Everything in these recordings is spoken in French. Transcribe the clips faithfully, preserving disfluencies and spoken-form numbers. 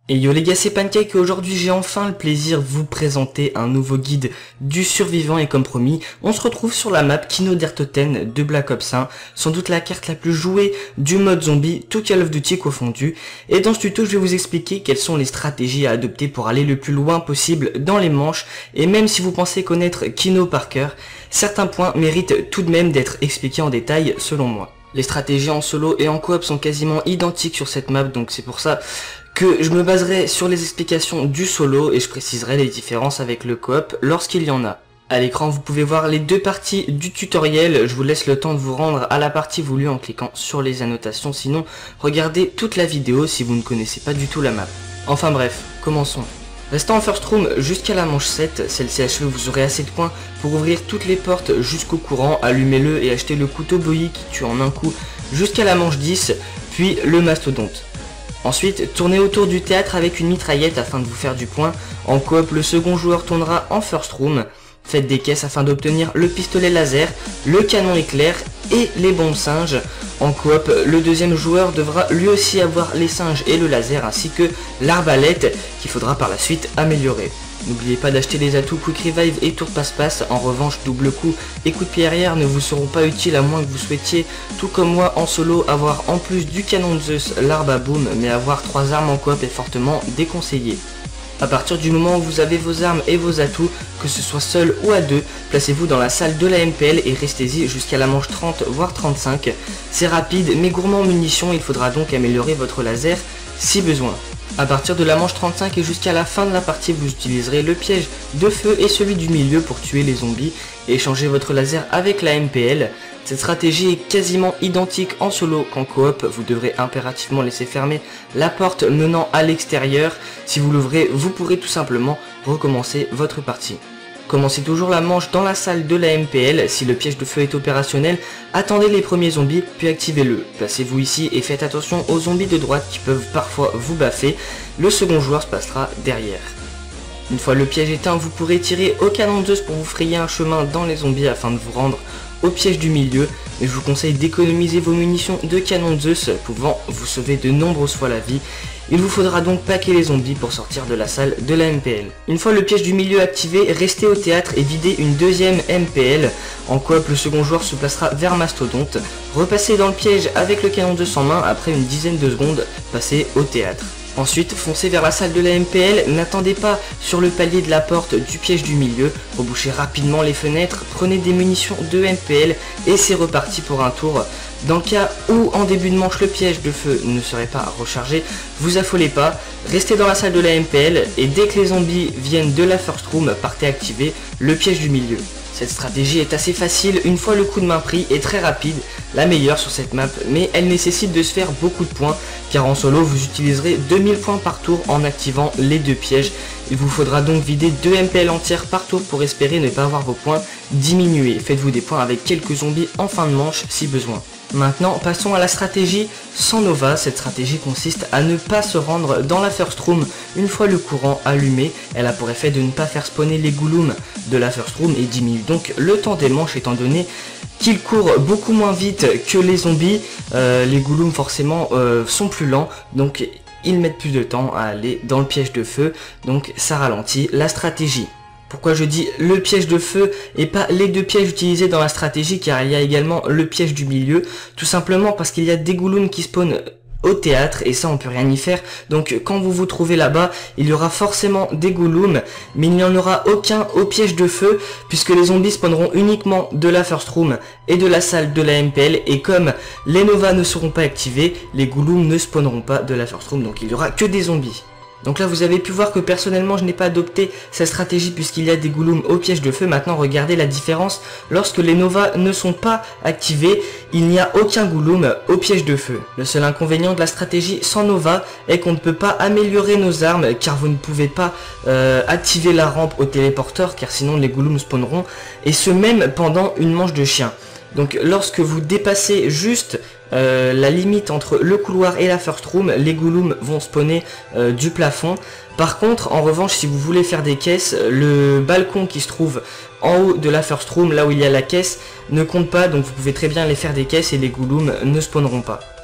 Et yo les gars, c'est Pancake et aujourd'hui j'ai enfin le plaisir de vous présenter un nouveau guide du survivant et comme promis, on se retrouve sur la map Kino der Toten de Black Ops un, sans doute la carte la plus jouée du mode zombie, tout Call of Duty confondu. Et dans ce tuto je vais vous expliquer quelles sont les stratégies à adopter pour aller le plus loin possible dans les manches, et même si vous pensez connaître Kino par cœur, certains points méritent tout de même d'être expliqués en détail selon moi. Les stratégies en solo et en coop sont quasiment identiques sur cette map, donc c'est pour ça que je me baserai sur les explications du solo et je préciserai les différences avec le coop lorsqu'il y en a. À l'écran vous pouvez voir les deux parties du tutoriel, je vous laisse le temps de vous rendre à la partie voulue en cliquant sur les annotations, sinon regardez toute la vidéo si vous ne connaissez pas du tout la map. Enfin bref, commençons. Restant en first room jusqu'à la manche sept, celle-ci achevée vous aurez assez de points pour ouvrir toutes les portes jusqu'au courant, allumez-le et achetez le couteau bowie qui tue en un coup jusqu'à la manche dix, puis le mastodonte. Ensuite, tournez autour du théâtre avec une mitraillette afin de vous faire du point. En coop, le second joueur tournera en first room. Faites des caisses afin d'obtenir le pistolet laser, le canon éclair et les bombes singes. En coop, le deuxième joueur devra lui aussi avoir les singes et le laser ainsi que l'arbalète qu'il faudra par la suite améliorer. N'oubliez pas d'acheter les atouts Quick Revive et Tour Passe-Passe, en revanche double coup et coup de pied arrière ne vous seront pas utiles à moins que vous souhaitiez, tout comme moi en solo, avoir en plus du canon de Zeus l'arbre à boom, mais avoir trois armes en coop est fortement déconseillé. A partir du moment où vous avez vos armes et vos atouts, que ce soit seul ou à deux, placez-vous dans la salle de la M P L et restez-y jusqu'à la manche trente voire trente-cinq. C'est rapide mais gourmand en munitions, il faudra donc améliorer votre laser si besoin. A partir de la manche trente-cinq et jusqu'à la fin de la partie, vous utiliserez le piège de feu et celui du milieu pour tuer les zombies et échanger votre laser avec la M P L. Cette stratégie est quasiment identique en solo qu'en coop, vous devrez impérativement laisser fermer la porte menant à l'extérieur. Si vous l'ouvrez, vous pourrez tout simplement recommencer votre partie. Commencez toujours la manche dans la salle de la M P L, si le piège de feu est opérationnel, attendez les premiers zombies puis activez-le. Placez-vous ici et faites attention aux zombies de droite qui peuvent parfois vous baffer, le second joueur se passera derrière. Une fois le piège éteint, vous pourrez tirer au canon de Zeus pour vous frayer un chemin dans les zombies afin de vous rendre au piège du milieu, mais je vous conseille d'économiser vos munitions de canon de Zeus pouvant vous sauver de nombreuses fois la vie. Il vous faudra donc paquer les zombies pour sortir de la salle de la M P L. Une fois le piège du milieu activé, restez au théâtre et videz une deuxième M P L. En coop, le second joueur se placera vers Mastodonte. Repassez dans le piège avec le canon de Zeus en main, après une dizaine de secondes, passez au théâtre. Ensuite, foncez vers la salle de la M P L, n'attendez pas sur le palier de la porte du piège du milieu, rebouchez rapidement les fenêtres, prenez des munitions de M P L et c'est reparti pour un tour. Dans le cas où en début de manche le piège de feu ne serait pas rechargé, vous affolez pas, restez dans la salle de la M P L et dès que les zombies viennent de la first room, partez activer le piège du milieu. Cette stratégie est assez facile une fois le coup de main pris et très rapide, la meilleure sur cette map, mais elle nécessite de se faire beaucoup de points, car en solo vous utiliserez deux mille points par tour en activant les deux pièges. Il vous faudra donc vider deux M P L entières par tour pour espérer ne pas avoir vos points diminués. Faites-vous des points avec quelques zombies en fin de manche si besoin. Maintenant, passons à la stratégie sans Nova. Cette stratégie consiste à ne pas se rendre dans la first room une fois le courant allumé. Elle a pour effet de ne pas faire spawner les goulums de la first room et diminue donc le temps des manches étant donné qu'ils courent beaucoup moins vite que les zombies. Euh, les goulums forcément euh, sont plus lents, donc ils mettent plus de temps à aller dans le piège de feu, donc ça ralentit la stratégie. Pourquoi je dis le piège de feu et pas les deux pièges utilisés dans la stratégie, car il y a également le piège du milieu, tout simplement parce qu'il y a des goulums qui spawnent au théâtre et ça on peut rien y faire. Donc quand vous vous trouvez là-bas, il y aura forcément des goulums, mais il n'y en aura aucun au piège de feu puisque les zombies spawneront uniquement de la first room et de la salle de la M P L, et comme les Nova ne seront pas activés, les goulums ne spawneront pas de la first room, donc il y aura que des zombies. Donc là vous avez pu voir que personnellement je n'ai pas adopté cette stratégie puisqu'il y a des goulums au piège de feu. Maintenant regardez la différence, lorsque les Nova ne sont pas activés, il n'y a aucun goulum au piège de feu. Le seul inconvénient de la stratégie sans Nova est qu'on ne peut pas améliorer nos armes car vous ne pouvez pas euh, activer la rampe au téléporteur car sinon les goulums spawneront, et ce même pendant une manche de chien. Donc lorsque vous dépassez juste euh, la limite entre le couloir et la first room, les goulums vont spawner euh, du plafond. Par contre, en revanche, si vous voulez faire des caisses, le balcon qui se trouve en haut de la first room, là où il y a la caisse, ne compte pas, donc vous pouvez très bien les faire des caisses et les goulums ne spawneront pas.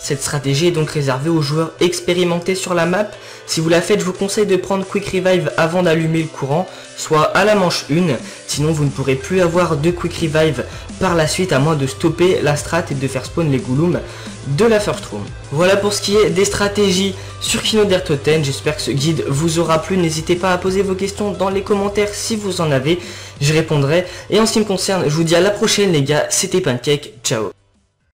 Cette stratégie est donc réservée aux joueurs expérimentés sur la map. Si vous la faites, je vous conseille de prendre Quick Revive avant d'allumer le courant, soit à la manche un, sinon vous ne pourrez plus avoir de Quick Revive par la suite à moins de stopper la strat et de faire spawn les Gouloums de la first room. Voilà pour ce qui est des stratégies sur Kino der Toten. J'espère que ce guide vous aura plu. N'hésitez pas à poser vos questions dans les commentaires si vous en avez, je répondrai. Et en ce qui me concerne, je vous dis à la prochaine les gars, c'était Pancake, ciao.